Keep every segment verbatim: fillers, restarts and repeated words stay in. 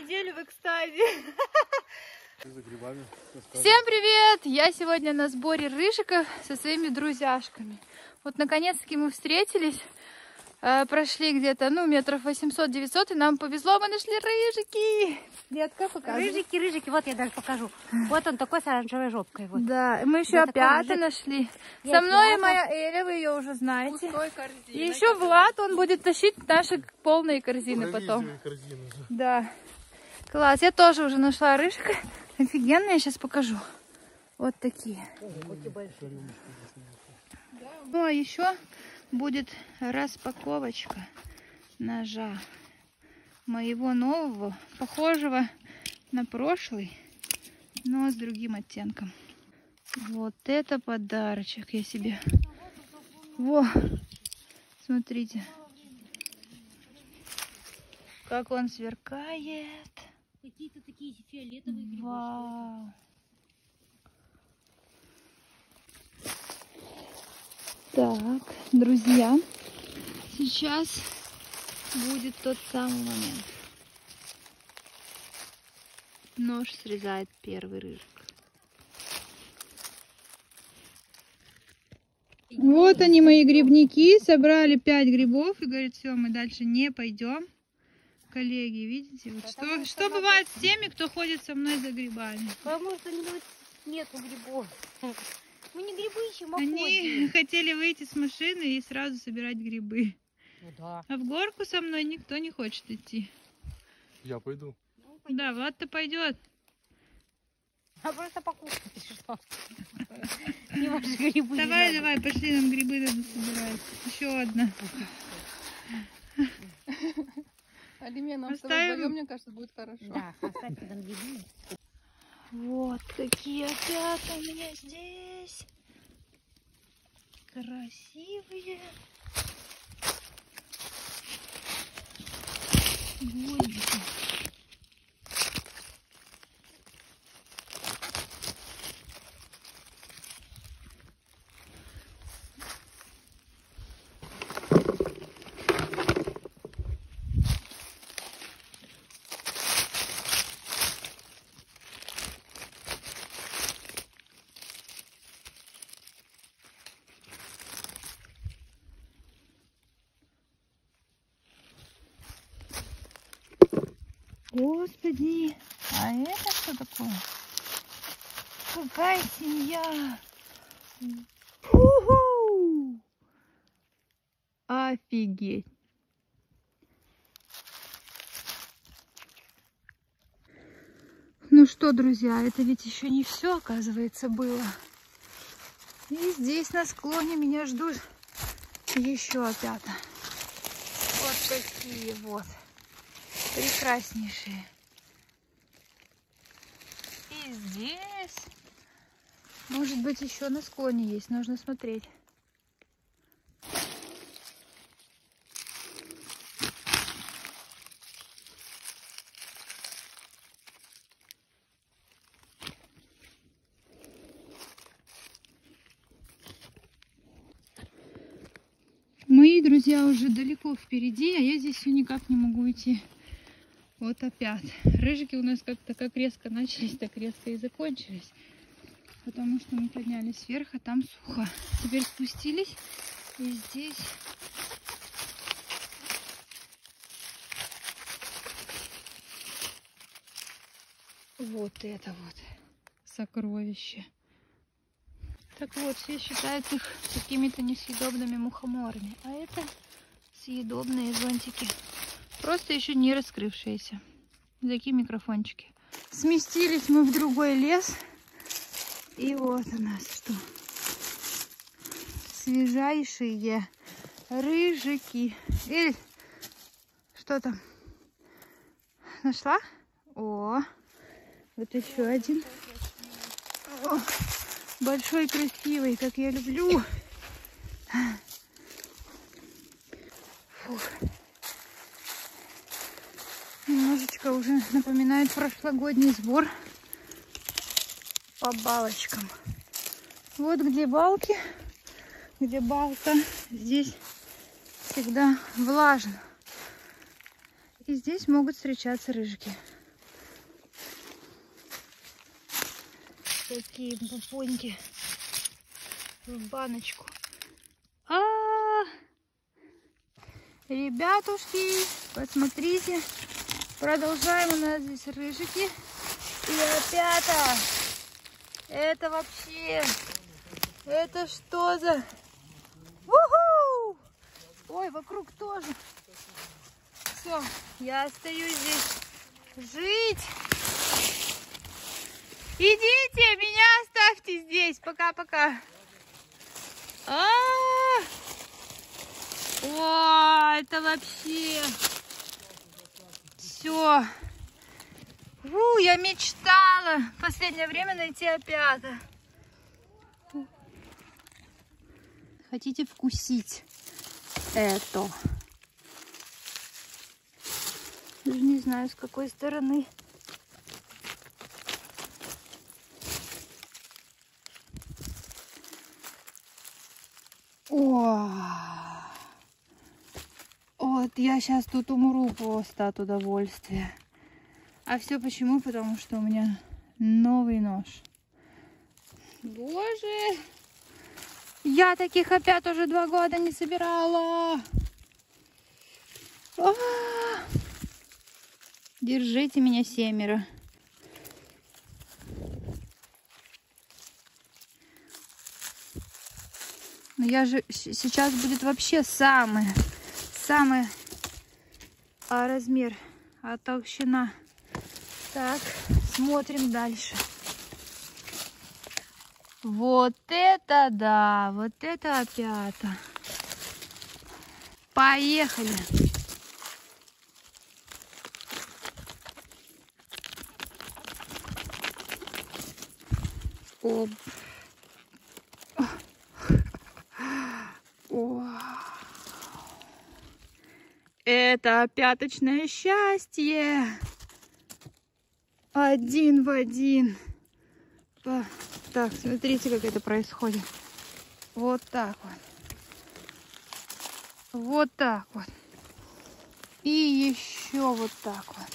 неделю в экстазе. Всем привет! Я сегодня на сборе рыжиков со своими друзьяшками. Вот наконец-таки мы встретились. Прошли где-то, ну, метров восемьсот-девятьсот, и нам повезло, мы нашли рыжики. Детка, покажи. Рыжики, рыжики, вот я даже покажу. Вот он такой с оранжевой жопкой. Вот. Да, мы еще опята нашли. Я Со мной пята. моя Эля, вы ее уже знаете. И еще Влад, он будет тащить наши полные корзины потом. Корзины. Да. Класс, я тоже уже нашла рыжика. Офигенно, я сейчас покажу. Вот такие. Ну, а еще будет распаковочка ножа моего нового, похожего на прошлый, но с другим оттенком. Вот это подарочек я себе. Во, смотрите, как он сверкает. Какие-то такие фиолетовые грибы. Вау. Так, друзья, сейчас будет тот самый момент. Нож срезает первый рыжик. Вот они, мои грибники. Собрали пять грибов и говорит, все, мы дальше не пойдем. Коллеги, видите, вот что, что бывает с теми, кто ходит со мной за грибами? Потому что нету грибов. Мы не грибы ищем, а Они ходим. хотели выйти с машины и сразу собирать грибы. Ну, да. А в горку со мной никто не хочет идти. Я пойду. Ну, Да, Влад-то пойдет. а просто покушать, что? Не ваши грибы. Давай, давай, пошли, нам грибы надо собирать. Еще одна. Алиме, нам Оставим... с тобой вдвоем, мне кажется, будет хорошо. Да, оставьте там грибы. Вот такие опята у меня здесь. Красивые. Гвоздики. Господи, а это что такое? Какая семья! Фу-ху! Офигеть! Ну что, друзья, это ведь еще не все, оказывается, было. И здесь на склоне меня ждут еще опята. Вот такие вот. Прекраснейшие. И здесь, может быть, еще на склоне есть, нужно смотреть. Мои друзья уже далеко впереди, а я здесь все никак не могу идти. Вот опять. Рыжики у нас как-то как резко начались, так резко и закончились. Потому что мы поднялись вверх, а там сухо. Теперь спустились. И здесь... Вот это вот сокровище. Так вот, все считают их какими-то несъедобными мухоморами. А это съедобные зонтики. Просто еще не раскрывшиеся. Такие микрофончики. Сместились мы в другой лес. И вот у нас что. Свежайшие рыжики. Эль, что там? Нашла? О, вот еще один. О, большой, красивый, как я люблю. Фух. Немножечко уже напоминает прошлогодний сбор по балочкам. Вот где балки, где балка, здесь всегда влажно. И здесь могут встречаться рыжики. Такие пупоньки в баночку. А, -а, -а! Ребятушки, посмотрите, продолжаем, у нас здесь рыжики и опята. Это вообще, это что за... У-ху! Ой, вокруг тоже. Все, я остаюсь здесь жить. Идите, меня оставьте здесь. Пока-пока. А-а-а! О, это вообще все. Фу, я мечтала в последнее время найти опята. Хотите вкусить это? Даже не знаю, с какой стороны. О, вот я сейчас тут умру просто от удовольствия. А все почему? Потому что у меня новый нож. Боже, я таких опять уже два года не собирала. А-а-а! Держите меня, семеро. Но я же сейчас будет вообще самый, самый а, размер, а толщина. Так, смотрим дальше. Вот это да, вот это опята. Поехали. Оп. Это опяточное счастье. Один в один. Так, смотрите, как это происходит. Вот так вот. Вот так вот. И еще вот так вот.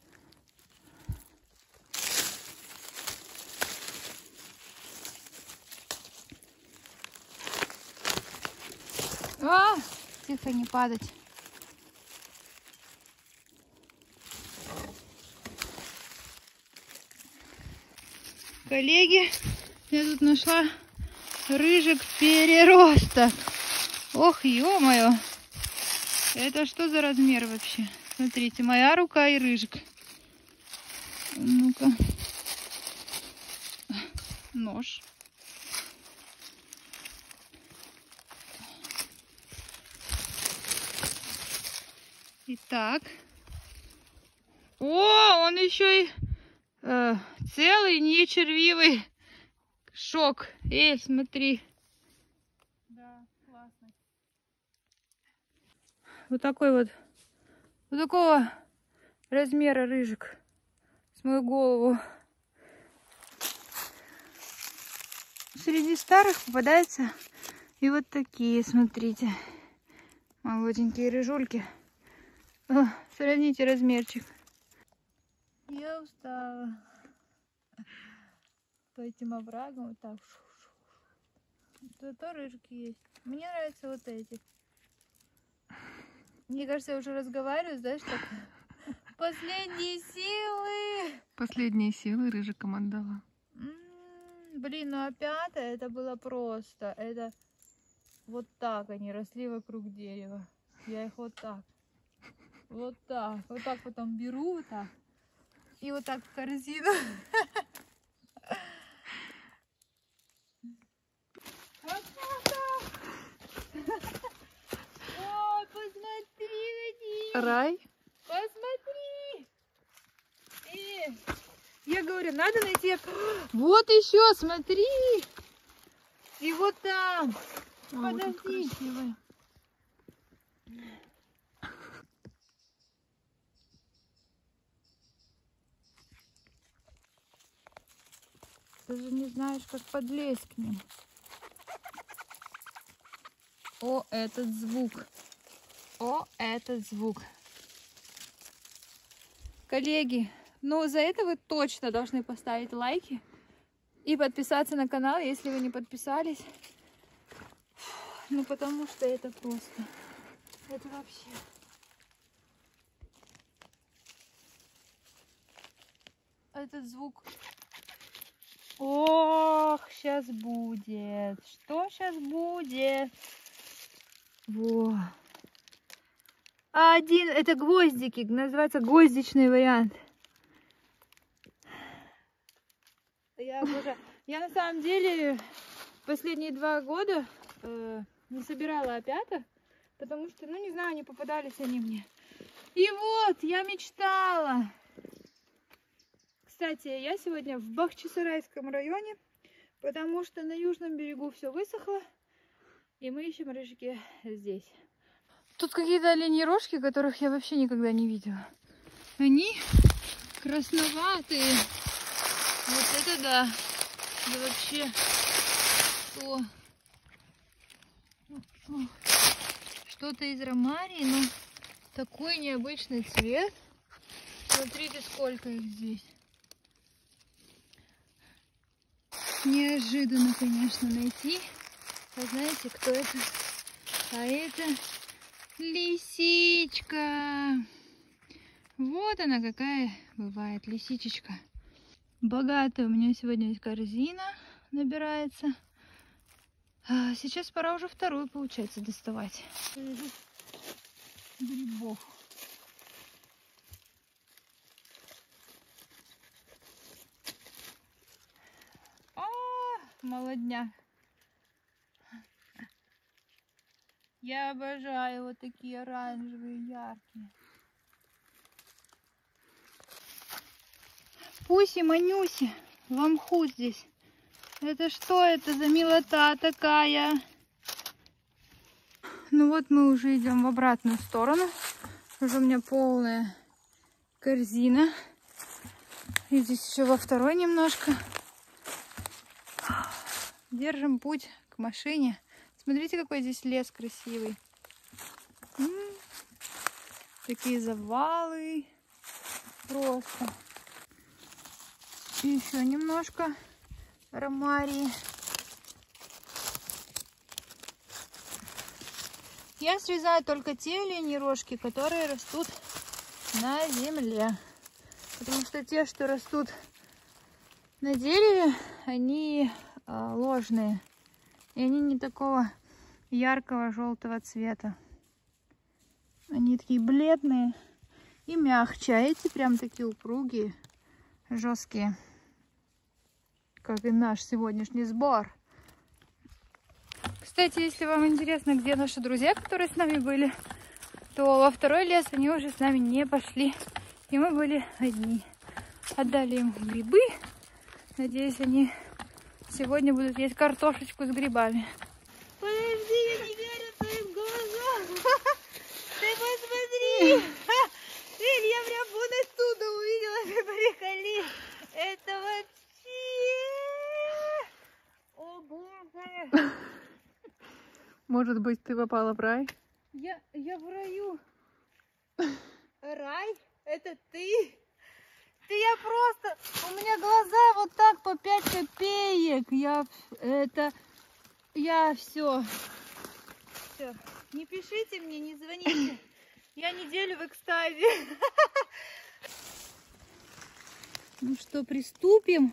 А, тихо, не падать. Коллеги, я тут нашла рыжик переросток. Ох, ё-моё. Это что за размер вообще? Смотрите, моя рука и рыжик. Ну-ка. Нож. Итак. О, он еще и э, целый, не червивый. Шок. Эй, смотри. Да, классно. Вот такой вот. Вот такого размера рыжик. С мою голову. Среди старых попадаются и вот такие, смотрите. Молоденькие рыжульки. О, сравните размерчик. Я устала. По этим оврагам вот так. Зато рыжики есть. Мне нравятся вот эти. Мне кажется, я уже разговариваю, знаешь, так. Последние силы. Последние силы рыжиком отдала. М-м, блин, ну опята это было просто. Это вот так они росли вокруг дерева. Я их вот так. Вот так. Вот так потом беру вот так. И вот так в корзину. О, посмотри на них. Рай? Посмотри. Э, я говорю, надо найти. Вот еще, смотри. И вот там. О, Подожди. Даже не знаешь, как подлезть к ним. О, этот звук. О, этот звук. Коллеги, ну за это вы точно должны поставить лайки. И подписаться на канал, если вы не подписались. Ну, потому что это просто... Это вообще... Этот звук... Ох, сейчас будет. Что сейчас будет? Во. Один, это гвоздики, называется гвоздичный вариант. Я обожаю. Я на самом деле последние два года э, не собирала опята, потому что, ну не знаю, не попадались они мне. И вот, я мечтала. Кстати, я сегодня в Бахчисарайском районе, потому что на южном берегу все высохло, и мы ищем рыжики здесь. Тут какие-то оленьи рожки, которых я вообще никогда не видела. Они красноватые. Вот это да. Да вообще. Что? Что-то из ромарии, но такой необычный цвет. Смотрите, сколько их здесь. Неожиданно, конечно, найти. А знаете, кто это? А это лисичка. Вот она какая бывает лисичечка. Богатая у меня сегодня есть корзина, набирается. А сейчас пора уже вторую, получается, доставать. Грибов. А, молодняк. Я обожаю вот такие оранжевые, яркие. Пуси, Манюси, в мху здесь. Это что это за милота такая? Ну вот мы уже идем в обратную сторону. Уже у меня полная корзина. И здесь еще во второй немножко. Держим путь к машине. Смотрите, какой здесь лес красивый. М-м-м. Такие завалы. Просто. И еще немножко ромарии. Я срезаю только те оленьи рожки, которые растут на земле. Потому что те, что растут на дереве, они а, ложные. И они не такого яркого желтого цвета. Они такие бледные и мягче. А эти прям такие упругие, жесткие. Как и наш сегодняшний сбор. Кстати, если вам интересно, где наши друзья, которые с нами были, то во второй лес они уже с нами не пошли. И мы были одни. Отдали им грибы. Надеюсь, они сегодня будут есть картошечку с грибами. Подожди, я не верю своим глазам. Ты посмотри. Эль, я прям вон оттуда увидела, приколи. Это вообще... О, боже. Может быть, ты попала в рай? Я, я в раю. Рай? Это ты? Ты я просто... У меня глаза вот так по пять копеек. Я... Это... Я все. Все. Не пишите мне, не звоните. Я неделю в экстазе. Ну что, приступим?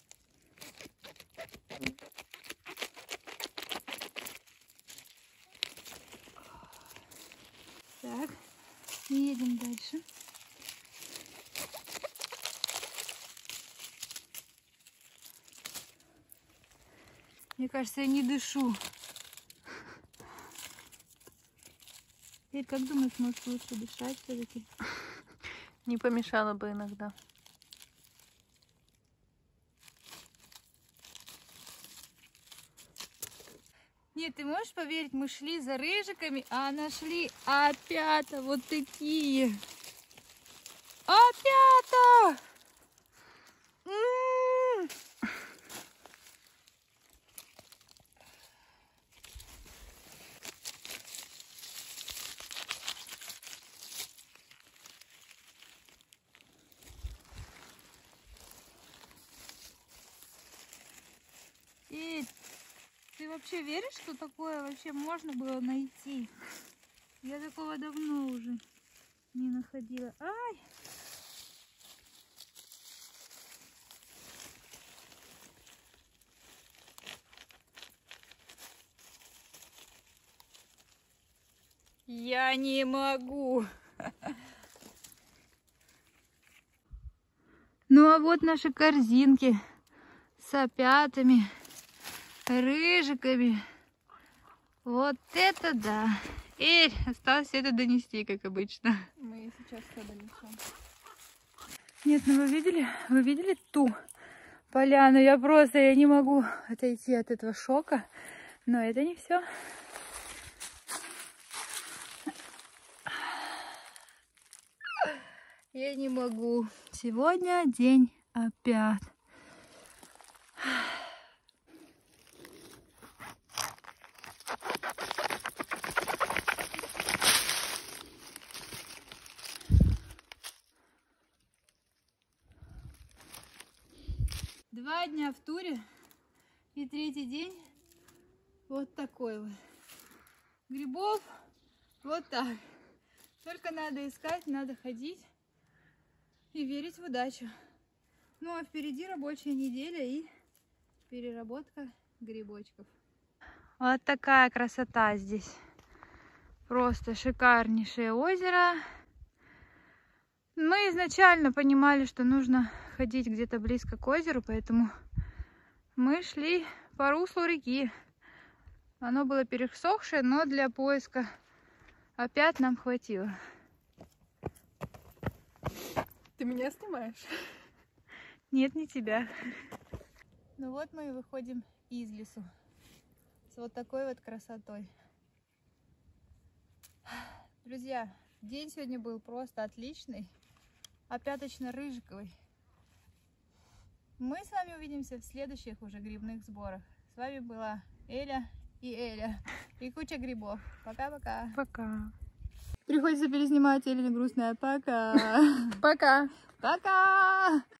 Так, едем дальше. Мне кажется, я не дышу. Теперь, как думаешь, может лучше дышать все-таки? Не помешало бы иногда. Нет, ты можешь поверить, мы шли за рыжиками, а нашли опята вот такие. Опята! М-м-м! вообще веришь, что такое вообще можно было найти? Я такого давно уже не находила. Ай! Я не могу. Ну а вот наши корзинки с опятами, рыжиками. Вот это да. Эль, осталось это донести, как обычно. Мы сейчас все донесем. Нет, ну вы видели? Вы видели ту поляну? Я просто, я не могу отойти от этого шока. Но это не все. Я не могу. Сегодня день опять. Два дня в туре и третий день вот такой вот. Грибов вот так. Только надо искать, надо ходить и верить в удачу. Ну а впереди рабочая неделя и переработка грибочков. Вот такая красота здесь. Просто шикарнейшее озеро. Мы изначально понимали, что нужно ходить где-то близко к озеру, поэтому мы шли по руслу реки. Оно было пересохшее, но для поиска опять нам хватило. Ты меня снимаешь? Нет, не тебя. Ну вот мы и выходим из лесу с вот такой вот красотой. Друзья, день сегодня был просто отличный, опяточно-рыжиковый. Мы с вами увидимся в следующих уже грибных сборах. С вами была Эля и Эля. И куча грибов. Пока-пока. Пока. Приходится переснимать, Эля грустная. Пока. Пока. Пока.